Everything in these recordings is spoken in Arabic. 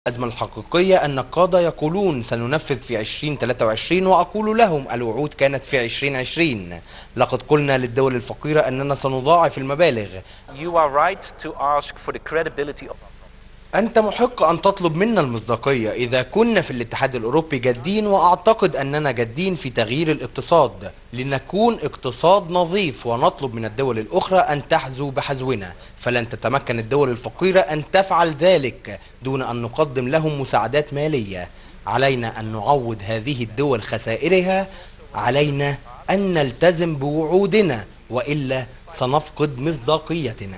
الأزمة الحقيقية أن القادة يقولون سننفذ في 2023 وأقول لهم الوعود كانت في 2020. لقد قلنا للدول الفقيرة أننا سنضاعف المبالغ. You are right to ask for the credibility of. أنت محق أن تطلب منا المصداقية إذا كنا في الاتحاد الأوروبي جادين، وأعتقد أننا جادين في تغيير الاقتصاد لنكون اقتصاد نظيف، ونطلب من الدول الأخرى أن تحذو بحذونا. فلن تتمكن الدول الفقيرة أن تفعل ذلك دون أن نقدم لهم مساعدات مالية. علينا أن نعوض هذه الدول خسائرها، علينا أن نلتزم بوعودنا وإلا سنفقد مصداقيتنا.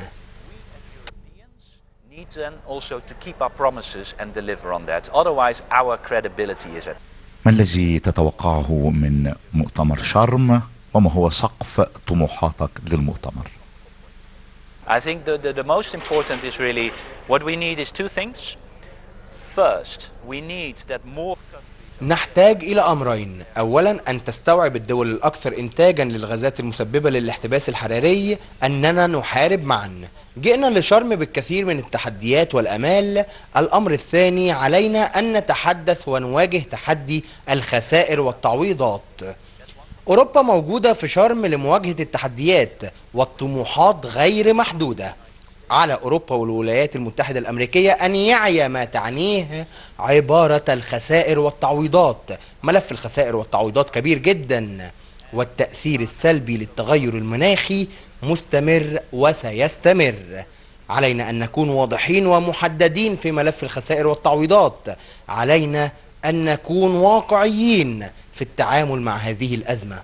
Need then also to keep our promises and deliver on that. Otherwise, our credibility is at. ما الذي تتوقعه من مؤتمر شرم، وما هو سقف طموحاتك للمؤتمر؟ I think the most important is really what we need is two things. First, we need that more. نحتاج إلى أمرين. أولا أن تستوعب الدول الأكثر إنتاجا للغازات المسببة للاحتباس الحراري أننا نحارب معا. جئنا لشرم بالكثير من التحديات والأمال. الأمر الثاني، علينا أن نتحدث ونواجه تحدي الخسائر والتعويضات. أوروبا موجودة في شرم لمواجهة التحديات والطموحات غير محدودة. على أوروبا والولايات المتحدة الأمريكية أن يعي ما تعنيه عبارة الخسائر والتعويضات. ملف الخسائر والتعويضات كبير جدا، والتأثير السلبي للتغير المناخي مستمر وسيستمر. علينا أن نكون واضحين ومحددين في ملف الخسائر والتعويضات. علينا أن نكون واقعيين في التعامل مع هذه الأزمة.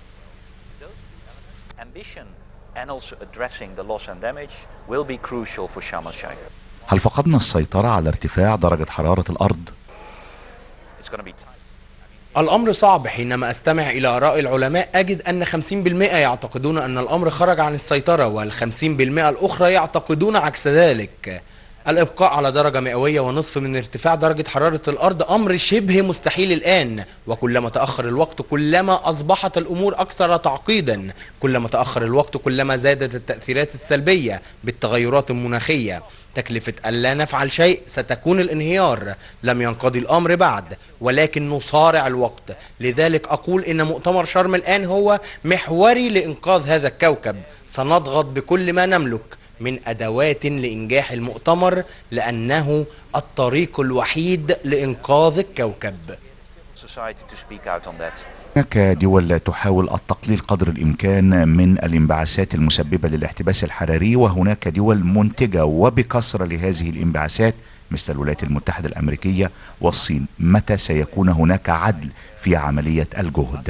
And also addressing the loss and damage will be crucial for Sharm el-Sheikh. هل فقدنا السيطرة على ارتفاع درجة حرارة الأرض؟ It's going to be الأمر صعب. حينما أستمع إلى آراء العلماء أجد أن 50% يعتقدون أن الأمر خرج عن السيطرة، وال50% الأخرى يعتقدون عكس ذلك. الإبقاء على درجة مئوية ونصف من ارتفاع درجة حرارة الأرض أمر شبه مستحيل الآن، وكلما تأخر الوقت كلما أصبحت الأمور أكثر تعقيدا. كلما تأخر الوقت كلما زادت التأثيرات السلبية بالتغيرات المناخية. تكلفة ألا نفعل شيء ستكون الانهيار. لم ينقضي الأمر بعد، ولكن نصارع الوقت. لذلك أقول إن مؤتمر شرم الآن هو محوري لإنقاذ هذا الكوكب. سنضغط بكل ما نملك من أدوات لإنجاح المؤتمر، لأنه الطريق الوحيد لإنقاذ الكوكب. هناك دول تحاول التقليل قدر الإمكان من الانبعاثات المسببة للاحتباس الحراري، وهناك دول منتجة وبكثرة لهذه الانبعاثات مثل الولايات المتحدة الأمريكية والصين. متى سيكون هناك عدل في عملية الجهد؟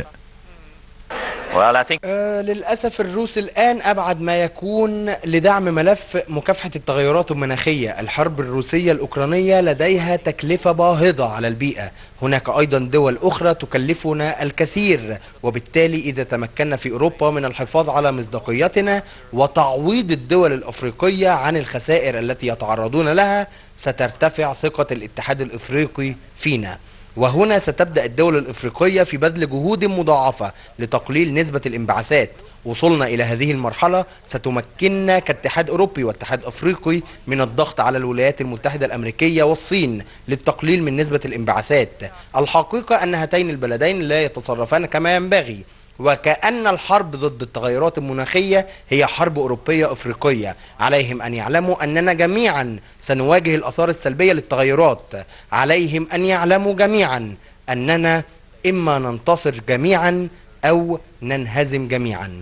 للأسف الروس الآن أبعد ما يكون لدعم ملف مكافحة التغيرات المناخية. الحرب الروسية الأوكرانية لديها تكلفة باهظة على البيئة. هناك أيضا دول أخرى تكلفنا الكثير، وبالتالي إذا تمكنا في أوروبا من الحفاظ على مصداقيتنا وتعويض الدول الأفريقية عن الخسائر التي يتعرضون لها، سترتفع ثقة الاتحاد الأفريقي فينا. وهنا ستبدأ الدول الإفريقية في بذل جهود مضاعفة لتقليل نسبة الانبعاثات. وصلنا إلى هذه المرحلة ستمكننا كاتحاد أوروبي واتحاد أفريقي من الضغط على الولايات المتحدة الأمريكية والصين للتقليل من نسبة الانبعاثات. الحقيقة أن هاتين البلدين لا يتصرفان كما ينبغي، وكأن الحرب ضد التغيرات المناخية هي حرب أوروبية أفريقية. عليهم أن يعلموا أننا جميعا سنواجه الآثار السلبية للتغيرات. عليهم أن يعلموا جميعا أننا إما ننتصر جميعا أو ننهزم جميعا.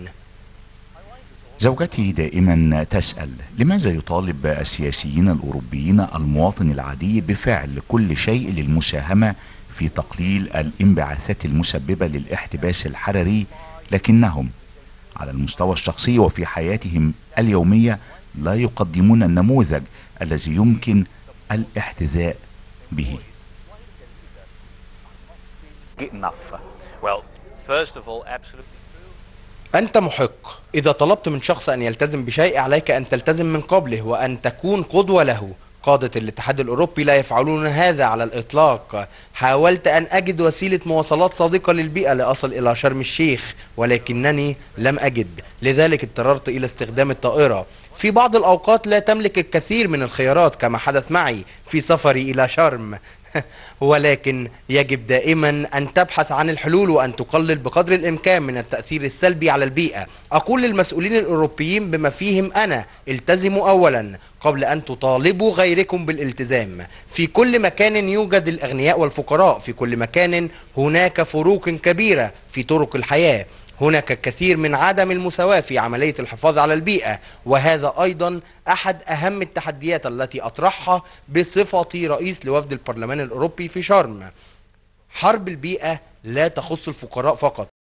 زوجتي دائما تسأل: لماذا يطالب السياسيين الأوروبيين المواطن العادي بفعل كل شيء للمساهمة في تقليل الانبعاثات المسببة للاحتباس الحراري، لكنهم على المستوى الشخصي وفي حياتهم اليومية لا يقدمون النموذج الذي يمكن الاحتذاء به؟ أنت محق. إذا طلبت من شخص أن يلتزم بشيء عليك أن تلتزم من قبله وأن تكون قدوة له. قادة الاتحاد الأوروبي لا يفعلون هذا على الإطلاق. حاولت أن أجد وسيلة مواصلات صديقة للبيئة لأصل إلى شرم الشيخ، ولكنني لم أجد. لذلك اضطررت إلى استخدام الطائرة. في بعض الأوقات لا تملك الكثير من الخيارات كما حدث معي في سفري إلى شرم ولكن يجب دائما أن تبحث عن الحلول وأن تقلل بقدر الإمكان من التأثير السلبي على البيئة. أقول للمسؤولين الأوروبيين بما فيهم أنا: التزموا أولا قبل أن تطالبوا غيركم بالالتزام. في كل مكان يوجد الأغنياء والفقراء، في كل مكان هناك فروق كبيرة في طرق الحياة، هناك الكثير من عدم المساواة في عملية الحفاظ على البيئة، وهذا أيضا أحد أهم التحديات التي أطرحها بصفتي رئيس لوفد البرلمان الأوروبي في شرم. حرب البيئة لا تخص الفقراء فقط.